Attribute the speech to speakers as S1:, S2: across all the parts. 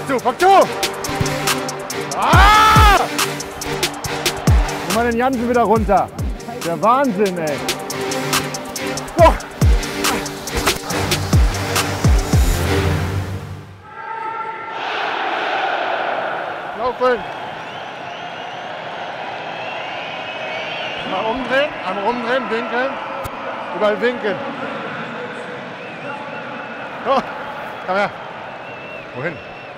S1: zu, pack zu! Ah! Nimm mal den Jansen wieder runter. Der Wahnsinn, ey. Oh. Laufen! Einmal umdrehen, winkeln. Überall winkeln. Oh, komm her. Wohin?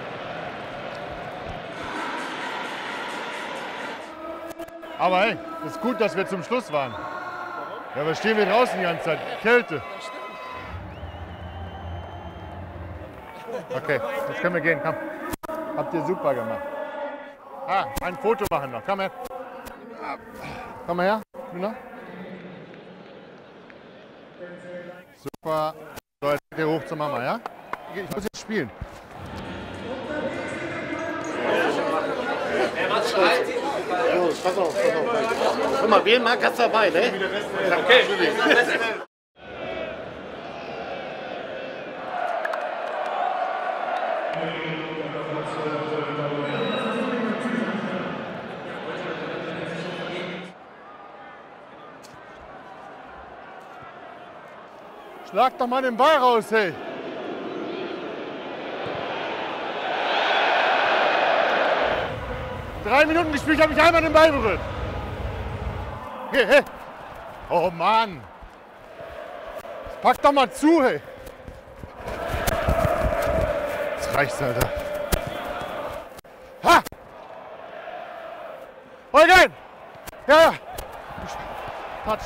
S1: Aber hey, ist gut, dass wir zum Schluss waren. Ja, wir stehen wir draußen die ganze Zeit. Kälte. Okay, jetzt können wir gehen. Komm. Habt ihr super gemacht. Ah, ein Foto machen noch. Komm her. Komm mal her. Luna. Super. So, jetzt geht ihr hoch zur Mama, ja? Ich muss jetzt spielen.
S2: Los, pass auf. Guck mal, wen mag das dabei, ne? Okay.
S1: Schlag doch mal den Ball raus, hey! Drei Minuten gespielt, habe ich einmal den Ball berührt. Hey, hey! Oh Mann! Pack doch mal zu, hey! Das reicht's, Alter. Ha! Eugen! Ja, ja! Touch!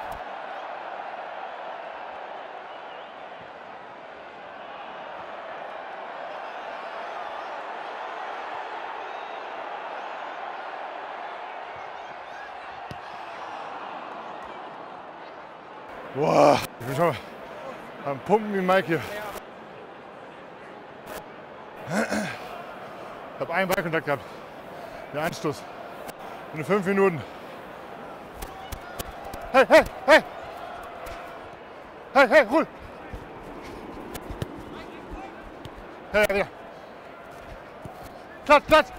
S1: Boah, ich bin schon am Pumpen wie Mike hier. Ich habe einen Ballkontakt gehabt. Der Anstoß. In 5 Minuten. Hey, hey, hey! Hey, hey, ruhig! Hey, ja. Platz, Platz!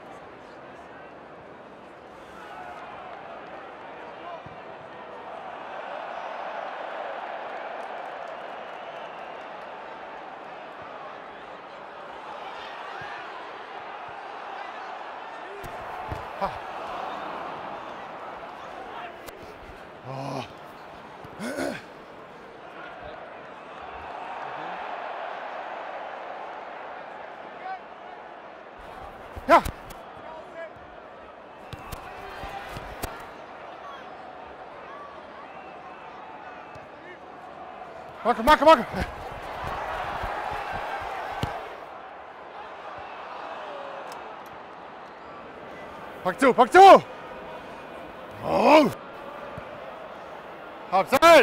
S1: Oh. Ja. Marke. Pack zu! Oh! Abseits!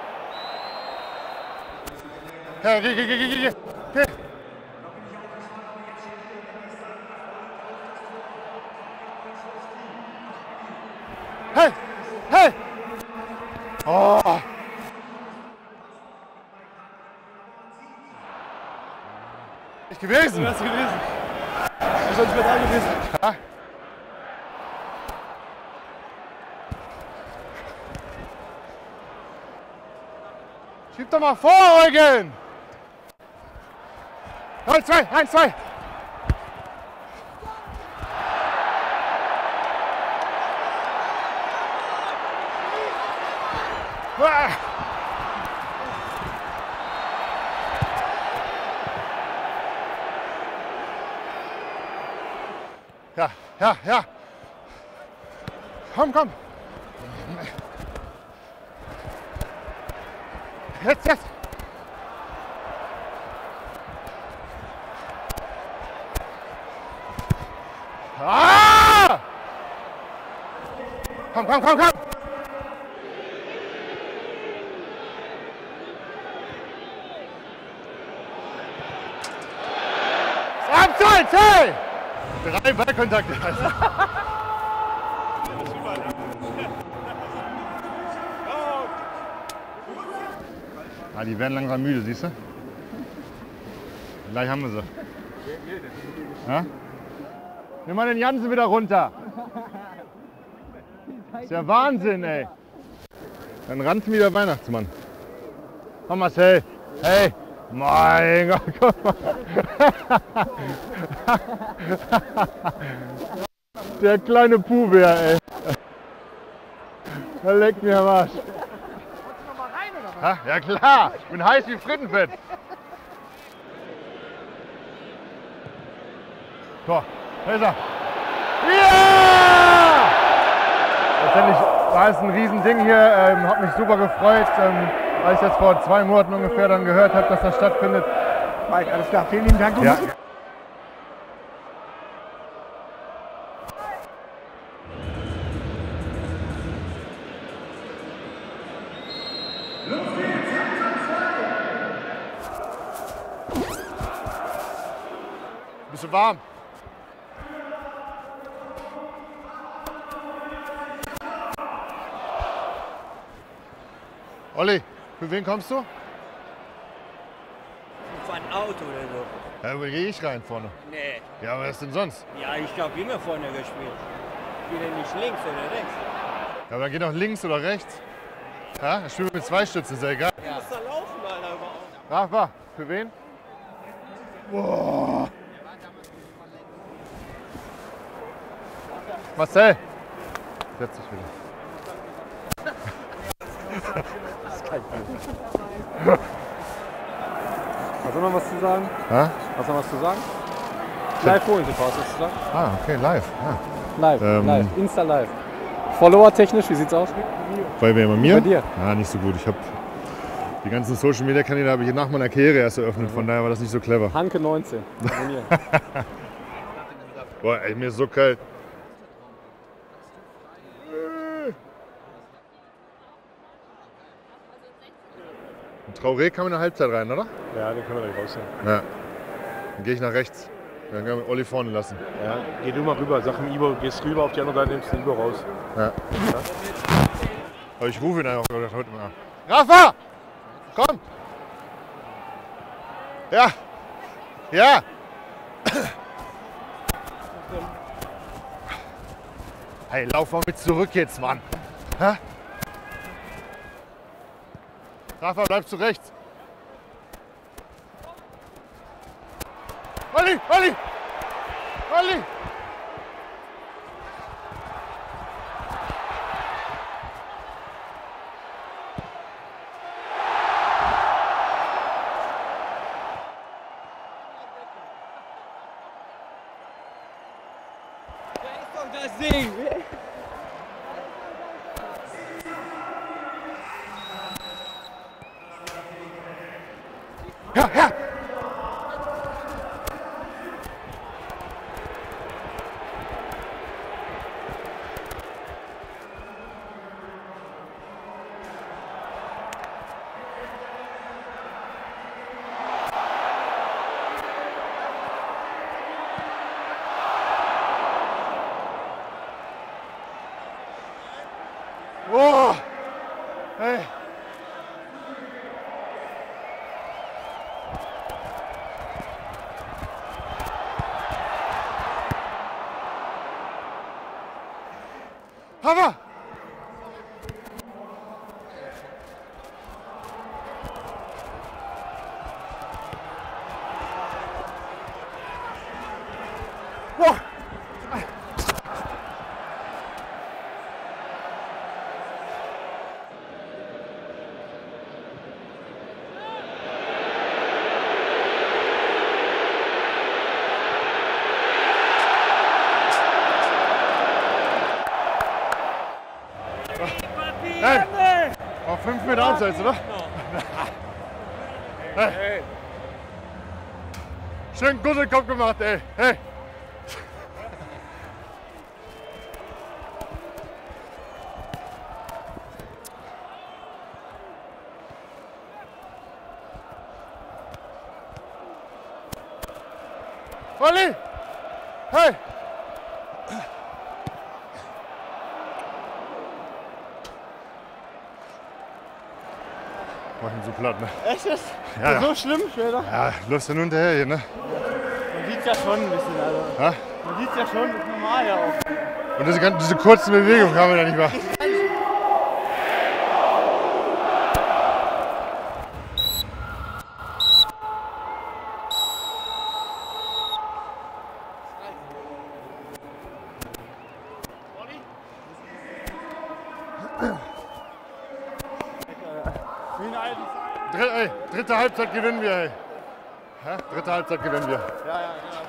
S1: Ja, geh. Hey! Oh! Nicht gewesen!
S3: Du hast gewesen. Du sollst mit da gewesen.
S1: Ja. Schieb doch mal vor, Eugen! 1, 2! Ah. Ja. Komm. Jetzt. Ah! Komm. Abseits, hey! 3 Ballkontakte. Die werden langsam müde, siehst du? Gleich haben wir sie. Ja? Nimm mal den Jansen wieder runter. Ist ja Wahnsinn, ey. Dann rannt wieder Weihnachtsmann. Komm Marcel. Hey. Mein Gott, guck mal. Der kleine Puhbär, ey. Der leckt mir am Arsch. Wolltest du noch mal rein, oder was? Ja klar, ich bin heiß wie Frittenfett. So, da ist er. Ja! Letztendlich war es ein Riesending hier, hat mich super gefreut, weil ich jetzt vor 2 Monaten ungefähr dann gehört habe, dass das stattfindet.
S3: Mike, alles klar, vielen lieben Dank.
S1: Ja. Bist du warm? Olli, für wen kommst du?
S4: Für ein Auto oder so.
S1: Ja, wo gehe ich rein vorne?
S4: Nee.
S1: Ja, aber was denn sonst?
S4: Ja, ich glaube immer vorne gespielt. Geht er nicht links oder rechts?
S1: Ja, aber dann geh doch links oder rechts. Ja, ich spiele mit 2 Stützen, ist ja egal.
S4: Du musst da laufen, Alter, überhaupt.
S1: Rafa, für wen? Boah. Marcel, setz dich wieder.
S3: Hast du noch was zu sagen?
S1: Ha?
S3: Hast du noch was zu sagen? Live holen Sie was zu sagen?
S1: Ah, okay, live. Ah.
S3: Live,
S1: live,
S3: Insta live. Follower-technisch, wie sieht's aus?
S1: Bei wem? Bei mir?
S3: Bei dir?
S1: Ah, nicht so gut. Ich habe die ganzen Social-Media-Kanäle habe ich nach meiner Karriere erst eröffnet, von daher war das nicht so clever.
S3: Hanke 19.
S1: Boah, ey, mir ist so kalt. Traoré kam in der Halbzeit rein, oder?
S3: Ja, den können wir gleich rausnehmen.
S1: Ja. Dann gehe ich nach rechts. Dann können wir Olli vorne lassen.
S3: Ja, geh du mal rüber, sag dem Ivo, gehst rüber auf die andere Seite, nimmst den Ivo raus.
S1: Ja. Aber ich rufe ihn einfach heute mal. Rafa! Komm! Ja! Ja! Hey, lauf mal mit zurück jetzt, Mann! Hä? Rafa, bleibst du rechts! Olli! Olli! Olli!
S4: Das Ding!
S1: Ja, ja! Oh! Hey! Hammer! Boah! Hey! Auf 5 Meter abseits, oder? Hey! Schön guten Kopf gemacht, ey! Hey! Olli! Hey! Mach ihn so platt, ne?
S3: Echt jetzt?
S1: Ja,
S3: So schlimm später?
S1: ja, läufst du nur hinterher hier, ne?
S3: Und
S4: sieht es ja schon ein bisschen. Also.
S1: Ja?
S4: Man sieht es ja schon, das ist normal ja auch.
S1: Und diese kurzen Bewegungen haben wir da nicht machen. Dritte Halbzeit gewinnen wir, ey. Dritte Halbzeit gewinnen wir.
S4: Ja, ja, genau.